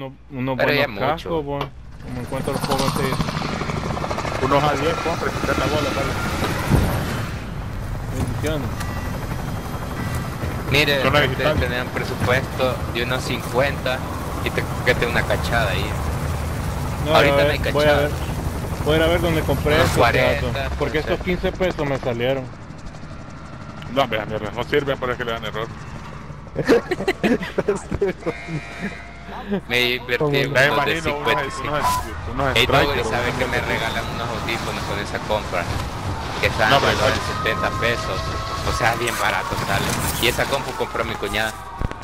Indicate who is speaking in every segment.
Speaker 1: unos
Speaker 2: Pero ya
Speaker 1: buenos
Speaker 2: mucho.
Speaker 1: cascos, bueno. Como encuentro los puedo conseguir.
Speaker 3: Unos a 10, compre, quitar la bola, dale.
Speaker 1: Bendiciones.
Speaker 2: Mire,
Speaker 3: Zona
Speaker 2: usted
Speaker 3: digital.
Speaker 2: tenía un presupuesto de unos 50 y te coquete una cachada ahí.
Speaker 1: No,
Speaker 2: Ahorita
Speaker 1: a ver,
Speaker 2: no hay
Speaker 1: voy a
Speaker 2: cachada.
Speaker 1: ver. Voy a ir a ver dónde compré
Speaker 2: Unos
Speaker 1: estos
Speaker 2: 40,
Speaker 1: gatos, porque
Speaker 2: puede
Speaker 1: estos 15 pesos me salieron.
Speaker 3: No, vea, mierda, no sirve para que le dan error.
Speaker 2: Me invertí en
Speaker 3: Ya
Speaker 2: unos de
Speaker 3: imagino
Speaker 2: 55.
Speaker 3: unos
Speaker 2: Ey, Doggy,
Speaker 3: strikers.
Speaker 2: ¿sabes que me regalan unos audífonos con esa compra? Que están
Speaker 3: No,
Speaker 2: alrededor
Speaker 3: pero-
Speaker 2: de 70 pesos. O sea, bien barato sale. Y esa compu compró mi cuñada.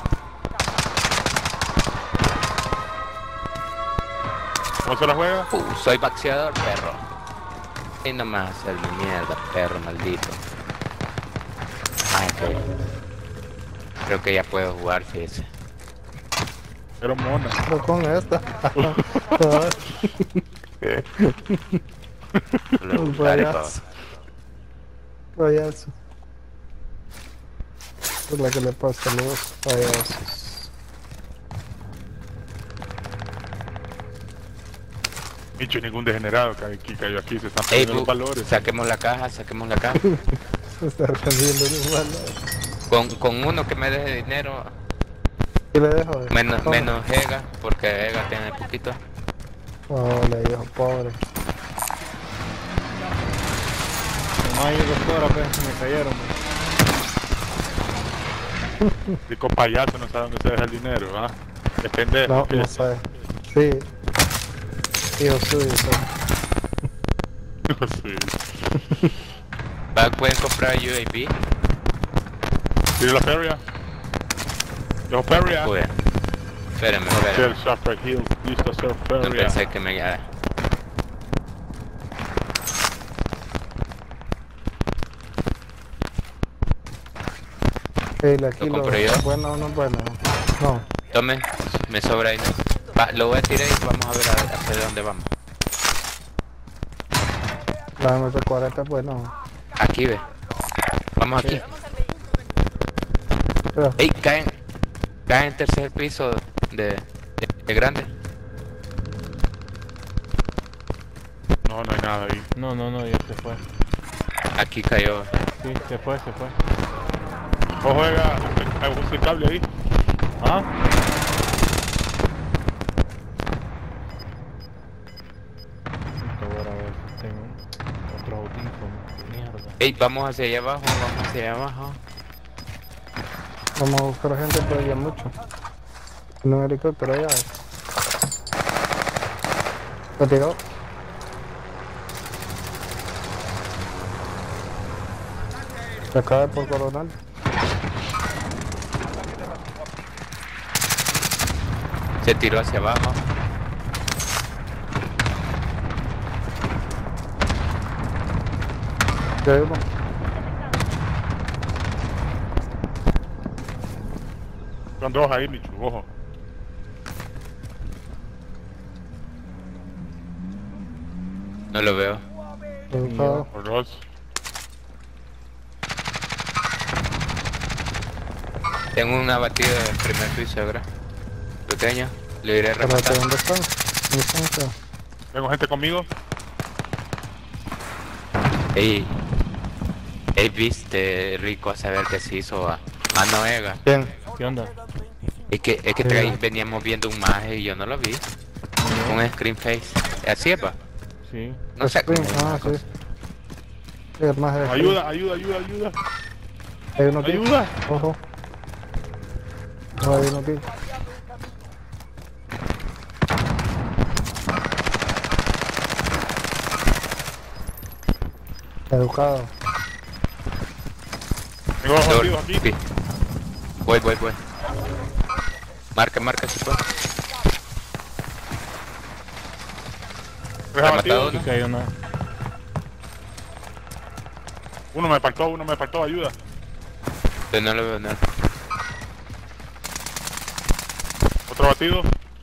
Speaker 3: ¿Cómo se la juega?
Speaker 2: Soy boxeador, perro. Y no me vas a hacer mi mierda, perro maldito. Ay, que... Creo que ya puedo jugar, fíjese.
Speaker 3: Pero mona.
Speaker 4: No con esta.
Speaker 2: Voluntario,
Speaker 4: payaso. Payaso. Es la que le pasa a los payasos.
Speaker 3: Nicho, ningún degenerado que cayó aquí, se están
Speaker 2: Ey,
Speaker 3: perdiendo los valores.
Speaker 2: saquemos la caja, saquemos la caja.
Speaker 4: Se está perdiendo los valores.
Speaker 2: Con uno que me deje dinero,
Speaker 4: ¿Qué le dejo?
Speaker 2: menos Ega, porque Ega tiene poquito.
Speaker 4: Oh, le dijo pobre.
Speaker 1: No hay 2 horas, pues, me cayeron.
Speaker 3: Rico payaso, no sabe dónde se deja el dinero, ¿ah? Es pendejo.
Speaker 4: No,
Speaker 3: ¿qué?
Speaker 4: no sabe. Sí. Hijo suyo, sí.
Speaker 3: Sí.
Speaker 2: Pueden comprar UAV.
Speaker 3: ¿Tiene la feria? Yo, feria.
Speaker 2: Pues, espérenme.
Speaker 3: El Shopper Hill, listo, ser
Speaker 2: No
Speaker 3: feria.
Speaker 2: pensé que me...
Speaker 4: El aquí
Speaker 2: ¿Lo compré yo?
Speaker 4: bueno o no bueno. No.
Speaker 2: Tome, me sobra ahí. Lo voy a tirar y vamos a ver hacia dónde vamos.
Speaker 4: La M40 pues no.
Speaker 2: Aquí ve. Vamos aquí.
Speaker 4: Pero,
Speaker 2: Ey, caen en tercer piso de grande.
Speaker 3: No, no hay nada ahí.
Speaker 1: No, ya se fue.
Speaker 2: Aquí cayó.
Speaker 1: Sí, se fue.
Speaker 3: O juega, usa el cable ahí.
Speaker 1: ¿Ah? Ahora a ver si tengo otro audífono. Mierda.
Speaker 2: Ey, vamos hacia allá abajo,
Speaker 4: vamos a buscar gente por allá mucho. En un helicóptero allá. Lo tiró. Se acaba por coronal.
Speaker 2: Se tiró hacia abajo.
Speaker 4: Ya vimos.
Speaker 3: Son dos ahí, Michu, ojo.
Speaker 2: No lo veo.
Speaker 4: Buscado.
Speaker 3: Por dos.
Speaker 2: Tengo una batida en primer piso, ¿verdad? Pequeño. Le iré a
Speaker 4: Espérate,
Speaker 2: rematar.
Speaker 4: ¿dónde están? ¿Dónde están?
Speaker 3: Tengo gente conmigo.
Speaker 2: Ey, viste, rico a saber que se hizo a Noega.
Speaker 4: ¿Quién?
Speaker 1: ¿Qué onda?
Speaker 2: Es que veníamos viendo un maje y yo no lo vi. Un screen face. Así es, pa.
Speaker 1: Sí.
Speaker 2: No sé cómo.
Speaker 4: Ah, sí. Sí, el más de-
Speaker 3: Ayuda.
Speaker 4: Hay uno aquí.
Speaker 3: Ayuda.
Speaker 4: Ojo. No, hay uno aquí. Educado.
Speaker 3: Tengo dos bandidos aquí.
Speaker 2: Sí. Voy. Marca, si puede.
Speaker 3: Tres
Speaker 2: ¿Ha
Speaker 3: abatidos.
Speaker 2: matado
Speaker 1: Aquí cayó una.
Speaker 3: Uno me faltó, ayuda.
Speaker 2: Yo no lo veo nada.
Speaker 3: Otro batido.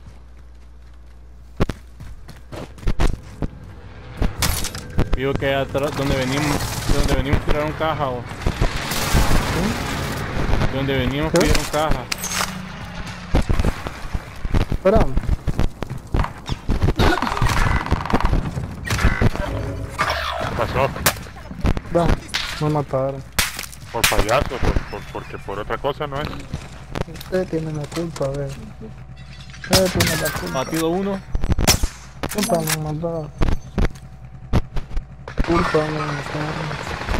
Speaker 1: Digo que atrás, donde venimos tiraron caja o. Donde venimos
Speaker 4: ¿Qué?
Speaker 1: pidieron caja.
Speaker 4: Espera.
Speaker 3: pasó?
Speaker 4: No, me mataron.
Speaker 3: Por payaso, porque por otra cosa no es.
Speaker 4: Ustedes tienen la culpa, a ver. Ustedes tienen la culpa.
Speaker 1: Batido uno.
Speaker 4: Culpa me mataron. Culpa me mataron.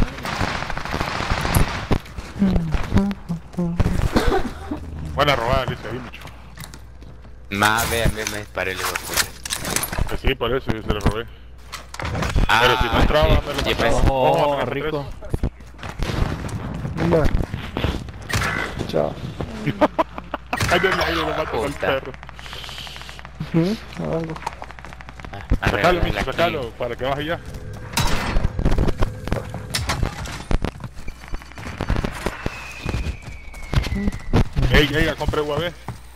Speaker 3: Buena robada, Alicia, ahí mucho.
Speaker 2: Más ve, a mí me disparé el hijo de puta.
Speaker 3: Pues sí, por eso yo se lo robé.
Speaker 2: Ah,
Speaker 3: Pero si no entraba,
Speaker 2: sí.
Speaker 3: me lo
Speaker 2: Yo
Speaker 3: mataba.
Speaker 2: pensé-
Speaker 1: Oh,
Speaker 3: me
Speaker 1: rico.
Speaker 4: Mira. Chao.
Speaker 3: Ay, Dios mío, lo mato con el
Speaker 2: Puta.
Speaker 3: perro.
Speaker 4: Algo.
Speaker 3: Sacalo,
Speaker 2: arregla
Speaker 3: Micho,
Speaker 2: la
Speaker 3: sacalo, para que baje ya. Ey, ey, compré UAV.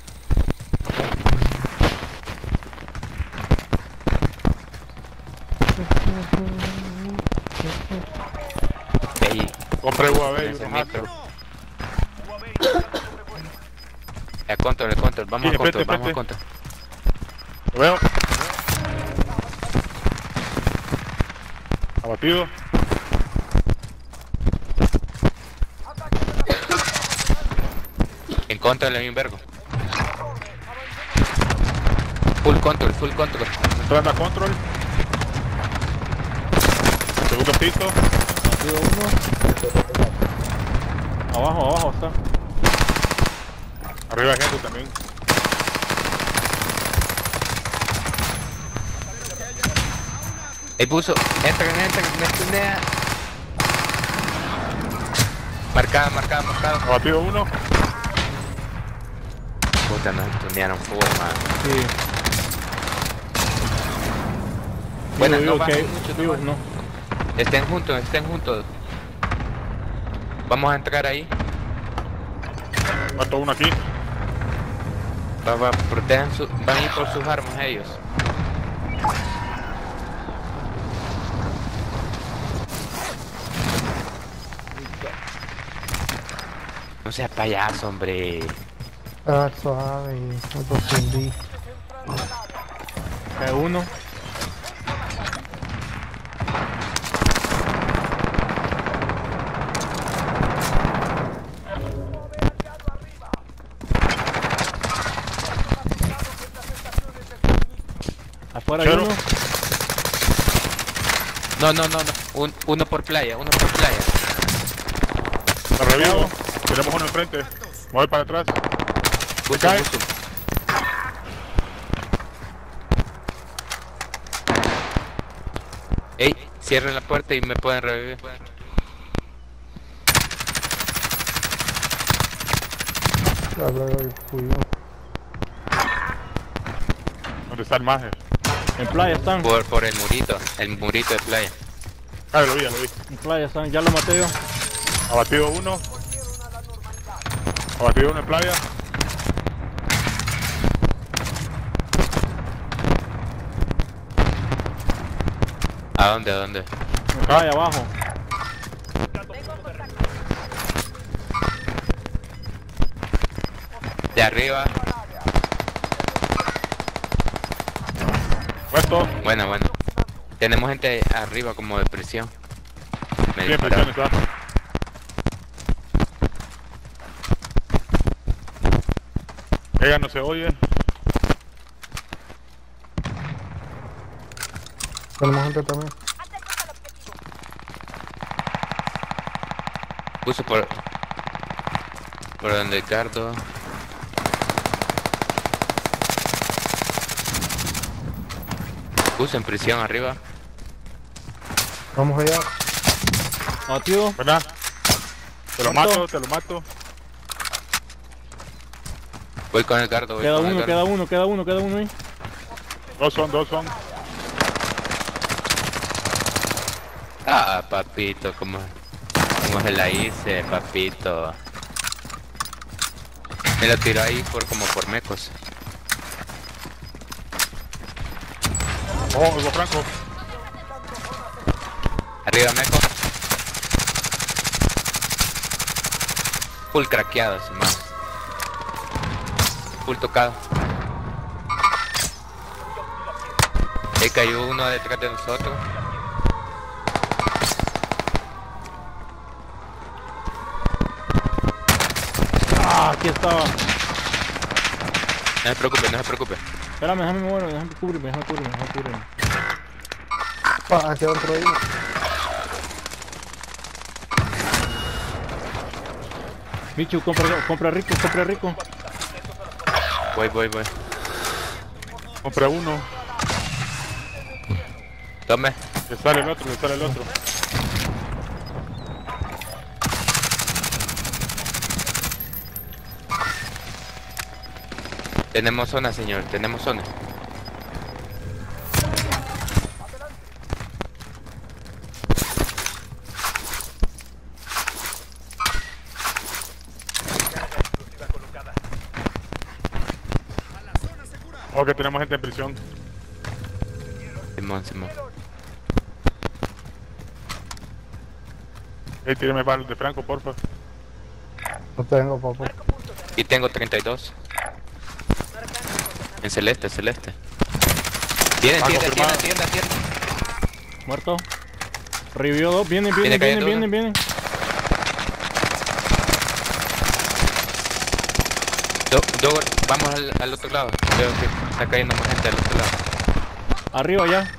Speaker 2: Ey,
Speaker 3: Compré UAV y
Speaker 2: ese
Speaker 3: unos
Speaker 2: micro.
Speaker 3: astros.
Speaker 2: El control, vamos
Speaker 3: Sí,
Speaker 2: a control,
Speaker 3: enfrente,
Speaker 2: vamos a
Speaker 3: enfrente.
Speaker 2: control.
Speaker 3: Lo veo. Abatido.
Speaker 2: En control hay un vergo. Full control, full control.
Speaker 3: Entrando a control. Segundo piso.
Speaker 1: Batido uno. Abajo está.
Speaker 3: Arriba hay gente también.
Speaker 2: El buzo, entra, me tunea. Marcado.
Speaker 3: Abatido uno.
Speaker 2: Puta, nos tunearon full, man.
Speaker 1: Sí.
Speaker 2: Bueno,
Speaker 1: Digo,
Speaker 2: no
Speaker 1: que
Speaker 2: bajen mucho,
Speaker 1: digo,
Speaker 2: no
Speaker 1: no.
Speaker 2: Estén juntos. Vamos a entrar ahí.
Speaker 3: Mató uno aquí.
Speaker 2: Protejan van a ir por sus armas ellos. No seas payaso, hombre.
Speaker 4: Ah, suave. Me confundí.
Speaker 1: Cae uno. Afuera hay
Speaker 3: Chero.
Speaker 1: uno.
Speaker 2: No. Uno por playa.
Speaker 3: La revivo. Tenemos uno enfrente. Voy para atrás.
Speaker 2: Buzo.
Speaker 3: cae.
Speaker 2: Ey, cierren la puerta y me pueden revivir.
Speaker 4: La verdad, cuidado.
Speaker 3: ¿Dónde está el maje?
Speaker 1: En playa están.
Speaker 2: Por el murito de playa.
Speaker 3: Ah, lo vi.
Speaker 1: En playa están. Ya lo maté yo.
Speaker 3: Abatido uno. Abatido uno en playa.
Speaker 2: ¿A dónde?
Speaker 1: En playa abajo.
Speaker 2: De arriba.
Speaker 3: Puesto.
Speaker 2: Bueno. Tenemos gente arriba como de presión. Me
Speaker 3: Bien,
Speaker 2: dispararon.
Speaker 3: presión está. Ella no se oye.
Speaker 4: Tenemos gente también.
Speaker 2: Puso por donde Ricardo. Puso en prisión arriba.
Speaker 4: Vamos allá.
Speaker 1: Batido.
Speaker 3: ¿Verdad? Te lo
Speaker 1: ¿Cuánto?
Speaker 3: mato, te lo mato.
Speaker 2: Voy con Ricardo.
Speaker 1: Queda uno ahí.
Speaker 3: Dos son.
Speaker 2: Ah, papito, como se la hice, papito. Me lo tiró ahí como por mecos.
Speaker 3: Oh, Hugo Franco.
Speaker 2: Arriba meco. Full craqueado ese man. Full tocado. Ahí cayó uno detrás de nosotros.
Speaker 1: Ah, aquí estaba.
Speaker 2: No se preocupe, no se preocupe.
Speaker 1: Espérame, déjame moverme, déjame cubrirme.
Speaker 4: Pa, hacia otro ahí.
Speaker 1: Michu, compra rico.
Speaker 2: Voy.
Speaker 3: Compra uno.
Speaker 2: Tome.
Speaker 3: Le sale el otro.
Speaker 2: Tenemos zona, señor, tenemos zona.
Speaker 3: Ok, tenemos gente en prisión.
Speaker 2: Simón.
Speaker 3: Tíreme balas de Franco, porfa.
Speaker 4: No tengo, papá.
Speaker 2: Y tengo 32. En celeste. Tienda.
Speaker 3: confirmado.
Speaker 1: Muerto. Revivió 2, vienen.
Speaker 2: Vamos al otro lado. Veo que está cayendo más gente al otro lado.
Speaker 1: Arriba ya.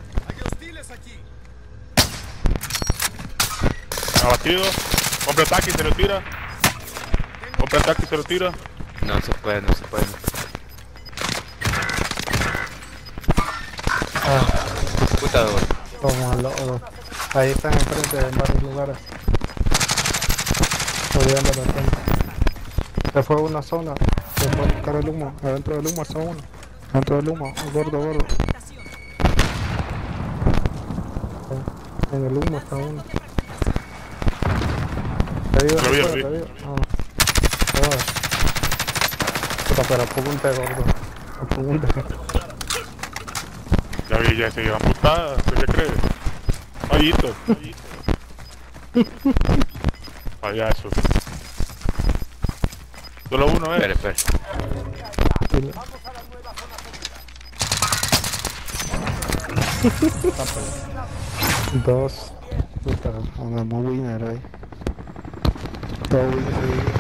Speaker 3: Abatido. Compra ataque y se lo tira.
Speaker 2: No se puede.
Speaker 4: Ah,
Speaker 2: Puta Dogor.
Speaker 4: como al lado. Ahí están enfrente en varios lugares. Rodeando la zona. Se fue a una zona. Se fue a buscar el humo. Adentro del humo está uno. Adentro del humo. Gordo. En el humo está uno. Te digo,
Speaker 3: Lo vi.
Speaker 4: te digo. Puta, pero apunte, gordo. Apunte.
Speaker 3: Ya vi, ya se llevan putadas. ¿Qué crees? Fallito. Payaso. Solo uno,
Speaker 2: Espera.
Speaker 4: Dos. Puta, una muy winner ahí. Todo winner.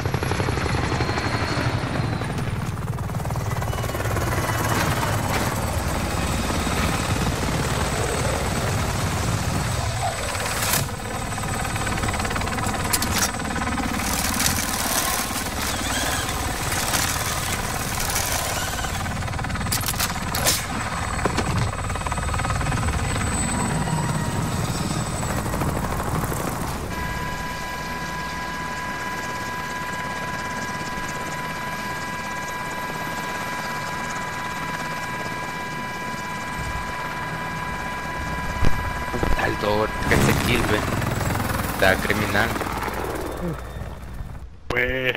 Speaker 2: Al Dogor, que se kill, ve. Está criminal.
Speaker 3: Pues...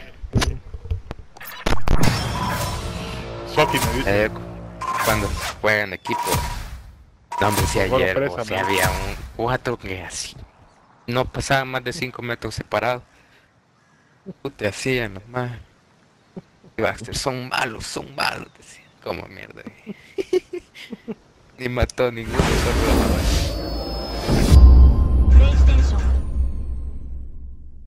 Speaker 3: Soki me dice.
Speaker 2: Cuando juegan equipo. No, hombre, si
Speaker 3: Bueno,
Speaker 2: ayer
Speaker 3: presa,
Speaker 2: o sea,
Speaker 3: man.
Speaker 2: había un 4 que así. No pasaban más de 5 metros separados. Te hacían nomás. Y Baxter, son malos, decían. Como mierda. Ni mató ninguno, solo